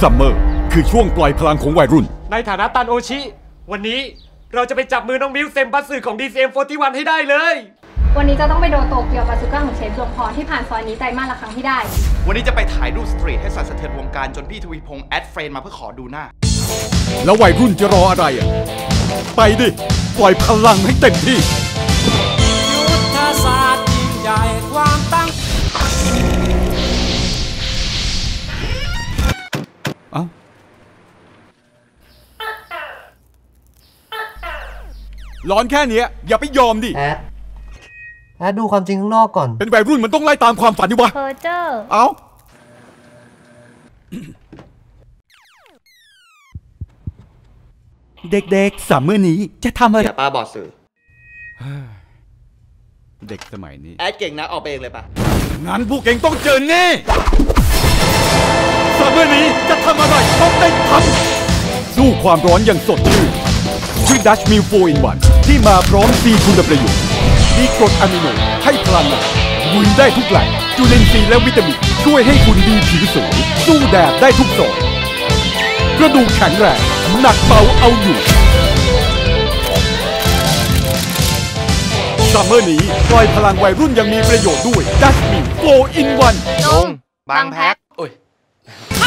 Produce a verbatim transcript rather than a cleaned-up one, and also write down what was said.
ซัมเมอร์คือช่วงปล่อยพลังของวัยรุ่นในฐานะตันโอชิวันนี้เราจะไปจับมือน้องมิวเซมบัสสึของ ดี ซี เอ็ม สี่สิบเอ็ด ให้ได้เลยวันนี้จะต้องไปโดนโตเกียวบาซูก้าของเชฟดวงพรที่ผ่านซอยนี้ไตรมาสละครั้งที่ได้วันนี้จะไปถ่ายรูปสตรีทให้สั่นสะเทือนวงการจนพี่ทวีพงษ์แอดเฟรนมาเพื่อขอดูหน้าแล้ววัยรุ่นจะรออะไรอ่ะไปดิปล่อยพลังให้เต็มที่ยุทธศาสตร์ยิ่งใหญ่ความตั้งเอ้าร้อนแค่นี้อย่าไปยอมดิแอดแอดดูความจริงข้างนอกก่อนเป็นวัยรุ่นมันต้องไล่ตามความฝันดิวะเพอเจอร์เอ้าเด็กๆซัมเมอร์นี้จะทำอะไรอย่าป้าบอดสื่อเด็กสมัยนี้แอดเก่งนะออกไปเองเลยปะงั้นพวกเก่งต้องเจอแน่ซัมเมอร์นี้จะทำอะไรต้องได้ทำสู้ความร้อนอย่างสดชื่นด้วยดัชมิลโฟร์ อิน วันที่มาพร้อมซีคุณประโยชน์มีกรดอะมิโนให้พลังงานลุยได้ทุกแหล่งจุลินทรีย์และวิตามินช่วยให้คุณดีผิวสวยสู้แดดได้ทุกซอยกระดูกแข็งแรงหนักเบาเอาอยู่ซัมเมอร์นี้ปล่อยพลังวัยรุ่นยังมีประโยชน์ด้วยดัชมิลโฟร์ อิน วันลงบางแพ็คโอ้ย